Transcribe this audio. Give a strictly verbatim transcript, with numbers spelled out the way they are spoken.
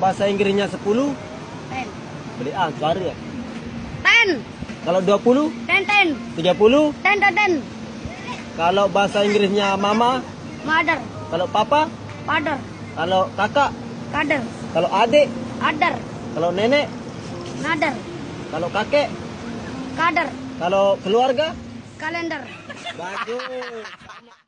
bahasa Inggrisnya sepuluh? Ten. Beli ah, suara ya. Ten. Kalau dua puluh? Ten ten. tiga puluh? Ten ten ten. Kalau bahasa Inggrisnya mama? Mother. Kalau papa? Father. Kalau kakak? Father. Kalau adik? Other. Kalau nenek? Mother. Kalau kakek? Father. Kalau keluarga? Calendar. Bagus.